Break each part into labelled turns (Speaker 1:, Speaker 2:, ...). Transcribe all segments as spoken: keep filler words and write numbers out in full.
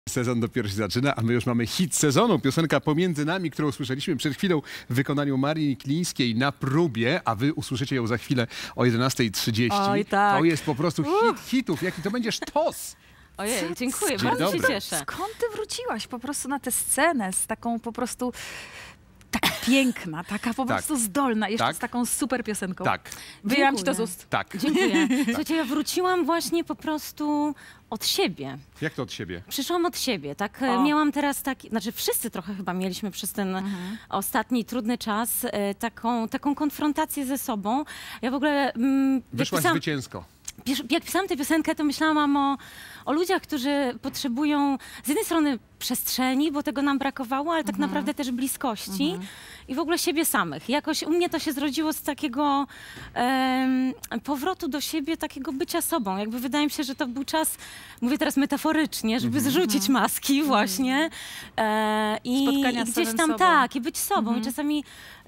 Speaker 1: Sezon dopiero się zaczyna, a my już mamy hit sezonu. Piosenka Pomiędzy nami, którą usłyszeliśmy przed chwilą w wykonaniu Marii Klińskiej na próbie, a wy usłyszycie ją za chwilę o jedenastej trzydzieści.
Speaker 2: Oj, tak.
Speaker 1: To jest po prostu hit hitów. Jaki to będzie sztos!
Speaker 2: Ojej, dziękuję,
Speaker 1: Dzień
Speaker 2: bardzo
Speaker 1: dobry.
Speaker 2: się cieszę.
Speaker 3: Skąd ty wróciłaś po prostu na tę scenę z taką po prostu taka piękna, taka po
Speaker 1: Tak.
Speaker 3: prostu zdolna, jeszcze
Speaker 1: Tak.
Speaker 3: z taką super piosenką.
Speaker 1: Tak,
Speaker 3: Wyjęłam ci to z
Speaker 2: Dziękuję.
Speaker 3: ust.
Speaker 1: tak.
Speaker 2: Dziękuję. Słuchajcie, ja wróciłam właśnie po prostu od siebie.
Speaker 1: Jak to od siebie?
Speaker 2: Przyszłam od siebie, tak?
Speaker 3: O.
Speaker 2: Miałam teraz taki, znaczy wszyscy trochę chyba mieliśmy przez ten
Speaker 3: Mhm.
Speaker 2: ostatni trudny czas e, taką, taką konfrontację ze sobą. Ja w ogóle... Mm, jak
Speaker 1: Wyszłaś
Speaker 2: pisałam-
Speaker 1: zwycięsko.
Speaker 2: Pisz- Jak pisałam tę piosenkę, to myślałam o, o ludziach, którzy potrzebują z jednej strony przestrzeni, bo tego nam brakowało, ale tak
Speaker 3: Mhm.
Speaker 2: naprawdę też bliskości i w ogóle siebie samych. Jakoś u mnie to się zrodziło z takiego em, powrotu do siebie, takiego bycia sobą. Jakby wydaje mi się, że to był czas, mówię teraz metaforycznie, żeby zrzucić maski właśnie e, i,
Speaker 3: Spotkania
Speaker 2: i
Speaker 3: z
Speaker 2: gdzieś
Speaker 3: samym
Speaker 2: tam
Speaker 3: sobą.
Speaker 2: tak, i być sobą.
Speaker 3: Mhm.
Speaker 2: I czasami,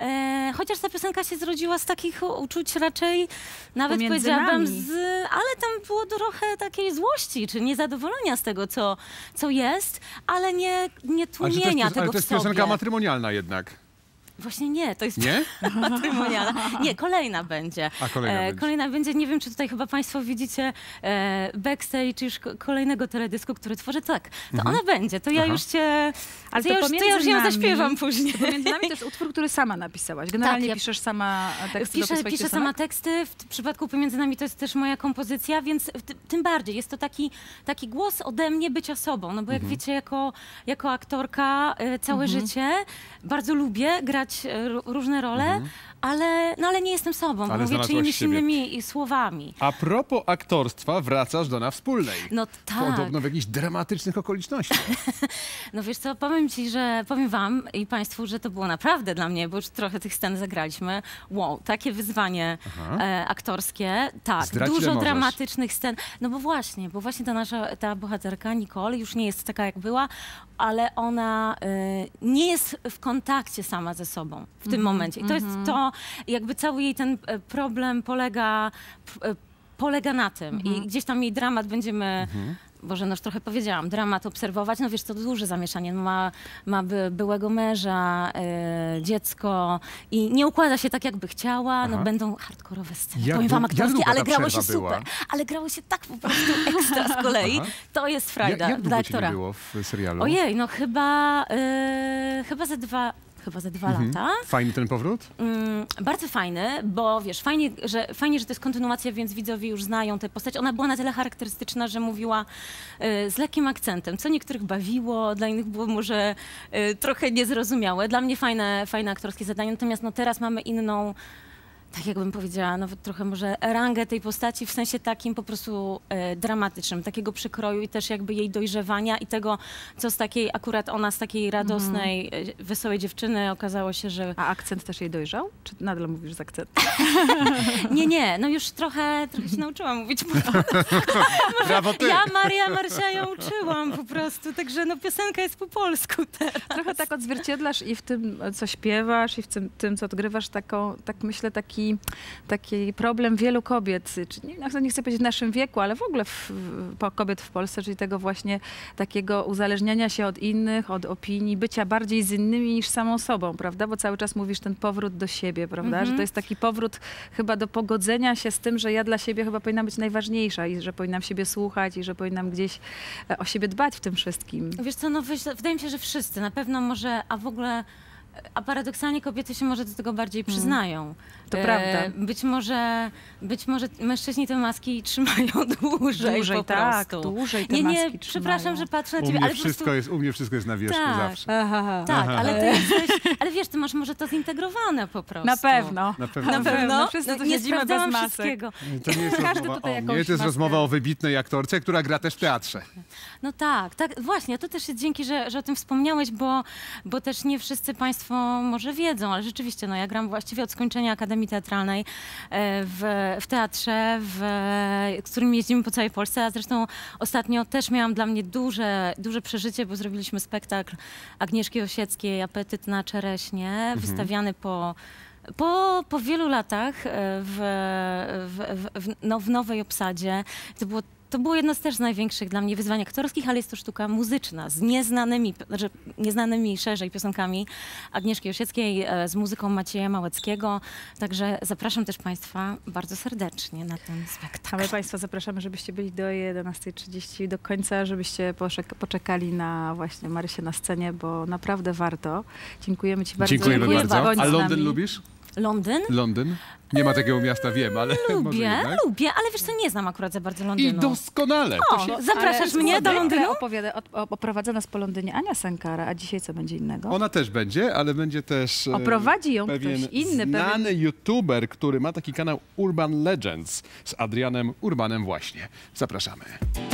Speaker 2: e, chociaż ta piosenka się zrodziła z takich uczuć raczej, nawet
Speaker 3: Pomiędzy
Speaker 2: powiedziałabym,
Speaker 3: nami.
Speaker 2: z, ale tam było trochę takiej złości, czy niezadowolenia z tego, co, co jest, ale nie, nie
Speaker 1: Ale, że to jest,
Speaker 2: tłumienia
Speaker 1: pios- ale
Speaker 2: tego
Speaker 1: to jest
Speaker 2: w sobie.
Speaker 1: piosenka matrymonialna jednak.
Speaker 2: Właśnie nie, to jest
Speaker 1: Nie?
Speaker 2: matrymonialna. Nie, kolejna będzie.
Speaker 1: A kolejna będzie.
Speaker 2: Kolejna będzie, nie wiem, czy tutaj chyba państwo widzicie e, backstage już ko- kolejnego teledysku, który tworzę. Tak, to ona będzie, to ja
Speaker 1: Aha.
Speaker 2: już cię,
Speaker 3: Ale
Speaker 2: to
Speaker 3: to
Speaker 2: ja już, to
Speaker 3: pomiędzy
Speaker 2: ja już ją
Speaker 3: nami-
Speaker 2: zaśpiewam później.
Speaker 3: Pomiędzy nami to jest utwór, który sama napisałaś. Generalnie
Speaker 2: Tak, ja-
Speaker 3: piszesz sama teksty do
Speaker 2: Piszę,
Speaker 3: swoich
Speaker 2: piszę
Speaker 3: piosenek?
Speaker 2: sama teksty, w t- przypadku Pomiędzy nami to jest też moja kompozycja, więc w t- tym bardziej jest to taki, taki głos ode mnie bycia sobą, no bo jak
Speaker 1: Mhm.
Speaker 2: wiecie, jako, jako aktorka y, całe życie bardzo lubię grać y, r- różne role, ale, no, ale nie jestem sobą, bo
Speaker 1: Mhm. Ale
Speaker 2: mówię
Speaker 1: znalazłaś
Speaker 2: czyimiś
Speaker 1: siebie.
Speaker 2: innymi słowami.
Speaker 1: A propos aktorstwa, wracasz do Na Wspólnej.
Speaker 2: No tak.
Speaker 1: Podobno w jakichś dramatycznych okolicznościach.
Speaker 2: No wiesz co, powiem ci, że powiem wam i państwu, że to było naprawdę dla mnie, bo już trochę tych scen zagraliśmy. Wow, takie wyzwanie
Speaker 1: Aha.
Speaker 2: e, aktorskie. Tak,
Speaker 1: Zdradź, ile
Speaker 2: dużo
Speaker 1: możesz.
Speaker 2: dramatycznych scen. No bo właśnie, bo właśnie ta nasza, ta bohaterka Nicole już nie jest taka jak była, ale ona e, nie jest w kontakcie sama ze sobą w tym momencie. I to jest to, jakby cały jej ten e, problem polega, p- e, polega na tym. I gdzieś tam jej dramat będziemy... Boże, no już trochę powiedziałam, dramat obserwować, no wiesz, to duże zamieszanie, no ma, ma by, byłego męża, e, dziecko i nie układa się tak, jakby chciała, no
Speaker 1: Aha.
Speaker 2: będą hardkorowe sceny,
Speaker 1: Jak
Speaker 2: powiem wam
Speaker 1: dłu- jak
Speaker 2: aktorskie,
Speaker 1: długa
Speaker 2: ale
Speaker 1: ta
Speaker 2: grało się
Speaker 1: przerwa była?
Speaker 2: super, ale grało się tak po prostu ekstra z kolei,
Speaker 1: Aha.
Speaker 2: to jest
Speaker 1: Jak,
Speaker 2: frajda
Speaker 1: jak
Speaker 2: dla
Speaker 1: długo ci nie
Speaker 2: aktora.
Speaker 1: było w serialu?
Speaker 2: Ojej, no chyba, e, chyba ze dwa, chyba ze dwa
Speaker 1: Mhm.
Speaker 2: lata.
Speaker 1: Fajny ten powrót?
Speaker 2: Mm, bardzo fajny, bo wiesz, fajnie że, fajnie, że to jest kontynuacja, więc widzowie już znają tę postać. Ona była na tyle charakterystyczna, że mówiła y, z lekkim akcentem, co niektórych bawiło, dla innych było może y, trochę niezrozumiałe. Dla mnie fajne, fajne aktorskie zadanie, natomiast no, teraz mamy inną, tak jakbym powiedziała, nawet trochę może rangę tej postaci w sensie takim po prostu e, dramatycznym, takiego przekroju i też jakby jej dojrzewania i tego, co z takiej, akurat ona z takiej radosnej, e, wesołej dziewczyny okazało się, że
Speaker 3: A akcent też jej dojrzał? Czy nadal mówisz z akcentem?
Speaker 2: nie, nie, no już trochę, trochę się nauczyłam mówić.
Speaker 1: Brawo ty!
Speaker 2: Ja Maria Marsia ją uczyłam po prostu, także no piosenka jest po polsku teraz.
Speaker 3: Trochę tak odzwierciedlasz i w tym, co śpiewasz, i w tym, tym co odgrywasz, taką, tak myślę, taki, taki problem wielu kobiet, czy nie, no, nie chcę powiedzieć w naszym wieku, ale w ogóle w, w, kobiet w Polsce, czyli tego właśnie takiego uzależniania się od innych, od opinii, bycia bardziej z innymi niż samą sobą, prawda? Bo cały czas mówisz ten powrót do siebie, prawda?
Speaker 2: Mhm.
Speaker 3: Że to jest taki powrót chyba do pogodzenia się z tym, że ja dla siebie chyba powinnam być najważniejsza i że powinnam siebie słuchać i że powinnam gdzieś e, o siebie dbać w tym wszystkim.
Speaker 2: Wiesz co, no wyś- wydaje mi się, że wszyscy, na pewno może, a w ogóle, a paradoksalnie kobiety się może do tego bardziej przyznają.
Speaker 3: To
Speaker 2: E,
Speaker 3: prawda.
Speaker 2: Być może, być może mężczyźni te maski trzymają dłużej,
Speaker 3: Dłużej,
Speaker 2: po
Speaker 3: tak,
Speaker 2: prostu.
Speaker 3: dłużej te
Speaker 2: nie, nie,
Speaker 3: maski
Speaker 2: przepraszam,
Speaker 3: trzymają.
Speaker 2: że patrzę na
Speaker 1: U
Speaker 2: ciebie,
Speaker 1: mnie,
Speaker 2: ale po prostu...
Speaker 1: wszystko jest, u mnie wszystko jest na wierzchu
Speaker 2: Tak.
Speaker 1: zawsze.
Speaker 3: Aha.
Speaker 2: Tak,
Speaker 1: Aha.
Speaker 2: ale ty jesteś, ale wiesz, ty masz może to zintegrowane po prostu.
Speaker 3: Na pewno.
Speaker 1: Na pewno.
Speaker 2: Na
Speaker 3: Na pewno.
Speaker 2: pewno?
Speaker 3: Wszyscy
Speaker 2: No,
Speaker 3: tu
Speaker 2: nie
Speaker 3: siedzimy bez
Speaker 2: sprawdzałam
Speaker 3: masek.
Speaker 2: wszystkiego.
Speaker 1: To nie jest
Speaker 3: Każdy
Speaker 1: rozmowa
Speaker 3: tutaj
Speaker 1: o
Speaker 3: jakąś
Speaker 1: mnie, to jest
Speaker 3: maskę.
Speaker 1: rozmowa o wybitnej aktorce, która gra też w teatrze.
Speaker 2: No tak, tak, właśnie, to też jest dzięki, że, że o tym wspomniałeś, bo, bo też nie wszyscy państwo może wiedzą, ale rzeczywiście, no ja gram właściwie od skończenia Akademii Teatralnej e, w, w teatrze, w, z którym jeździmy po całej Polsce, a zresztą ostatnio też miałam dla mnie duże, duże przeżycie, bo zrobiliśmy spektakl Agnieszki Osieckiej Apetyt na czereśnie, wystawiany po Po, po wielu latach e, w, w, w, w, no, w nowej obsadzie. To było to było jedno z też z największych dla mnie wyzwań aktorskich, ale jest to sztuka muzyczna z nieznanymi, znaczy nieznanymi szerzej piosenkami Agnieszki Osieckiej, e, z muzyką Macieja Małeckiego. Także zapraszam też Państwa bardzo serdecznie na ten spektakl.
Speaker 3: A my Państwa zapraszamy, żebyście byli do jedenastej trzydzieści do końca, żebyście poczek- poczekali na właśnie Marysię na scenie, bo naprawdę warto. Dziękujemy Ci bardzo.
Speaker 1: Dziękujemy
Speaker 2: Dziękuję
Speaker 1: bardzo.
Speaker 3: Bądź
Speaker 1: A
Speaker 3: z
Speaker 1: Londyn
Speaker 3: nami.
Speaker 1: lubisz?
Speaker 2: Londyn?
Speaker 1: Londyn? Nie ma takiego miasta, wiem, ale może
Speaker 2: Lubię,
Speaker 1: jednak.
Speaker 2: lubię, ale wiesz co, nie znam akurat za bardzo Londynu.
Speaker 1: I doskonale.
Speaker 2: O,
Speaker 1: To się...
Speaker 2: zapraszasz
Speaker 3: Ale
Speaker 2: mnie do
Speaker 3: zwykle
Speaker 2: Londynu?
Speaker 3: Opowiada, op- oprowadza nas po Londynie Ania Sankara, a dzisiaj co będzie innego?
Speaker 1: Ona też będzie, ale będzie też e,
Speaker 3: Oprowadzi ją
Speaker 1: pewien
Speaker 3: ktoś inny,
Speaker 1: znany
Speaker 3: pewien...
Speaker 1: youtuber, który ma taki kanał Urban Legends z Adrianem Urbanem właśnie. Zapraszamy.